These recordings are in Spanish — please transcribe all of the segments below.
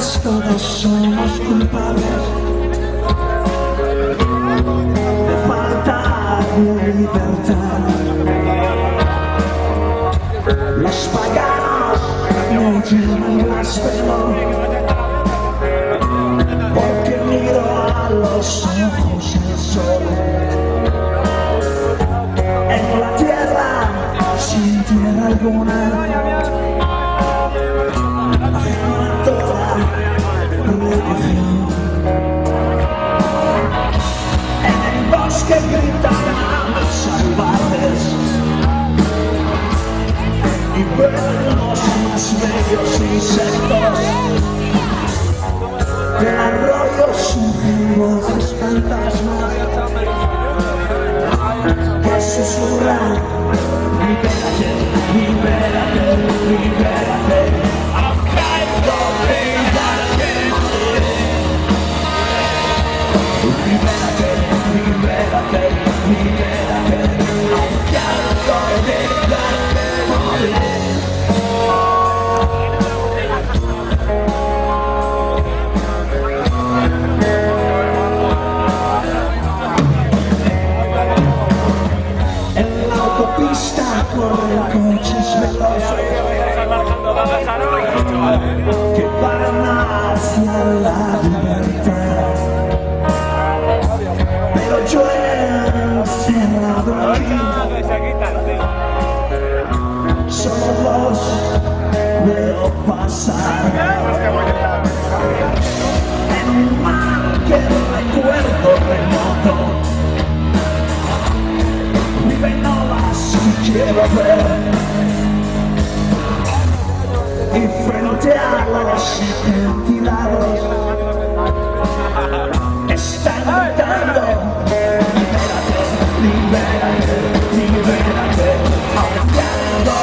rejas, todos somos culpables de falta de libertad. Los paganos me llaman blasfemo porque miro a los ojos el sol. En la tierra, sin tierra alguna, ajena toda religión. En el bosque gritan los salvajes y vuelan los más bellos insectos. El arroyo surgen voces fantasmas que susurran: libérate, libérate, libérate. I'm kind of libérate. Libérate, libérate, libérate. I'm kind of libérate. Corren coches veloces que van hacia la libertad, pero yo encerrado aquí solo los veo pasar en un mar que recuerdo remoto. Viven olas que quiero ver, y frente a los ventilados están gritando: libérate, libérate, libérate. Ahogando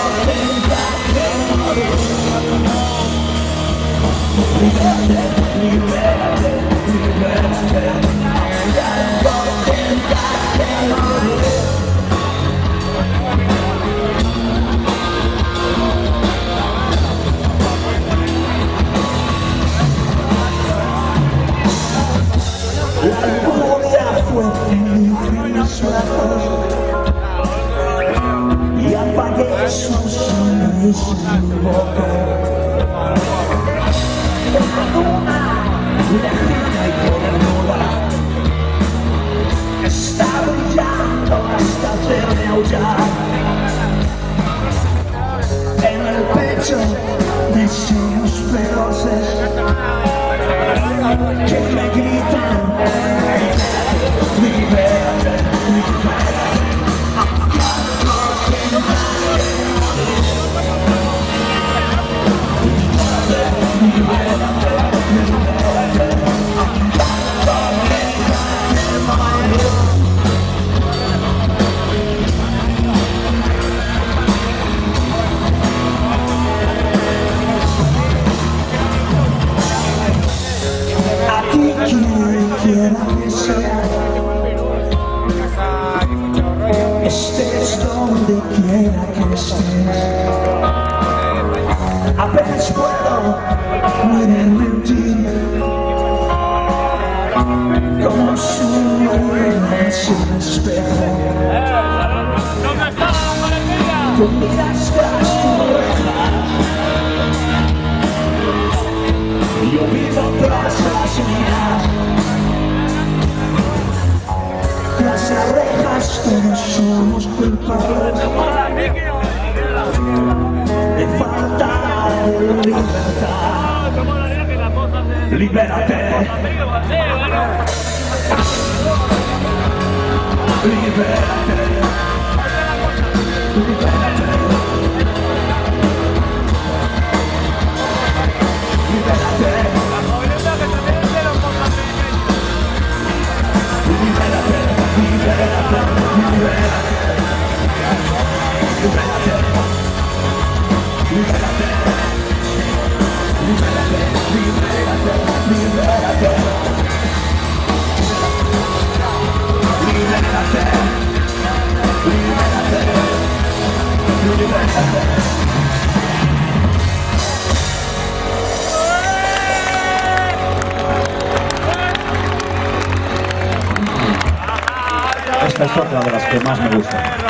libérate, libérate, libérate. La lujuria fue en mis brazos y apagué su sonrisa en mi boca. La luna, lejana y cornuda, está brillando hasta hacerme aullar. En el pecho, deseos feroces que me gritan: libérate, libérate, libérate. Quiera que sea, estés donde quiera que estés, apenas puedo mirarme en ti, como si miras un espejo. Tú miras tras tu reja, yo vivo tras las mías. Las orejas, todos somos culpables de falta de libertad. Libérate, libérate, libérate. Esta es otra de las que más me gusta.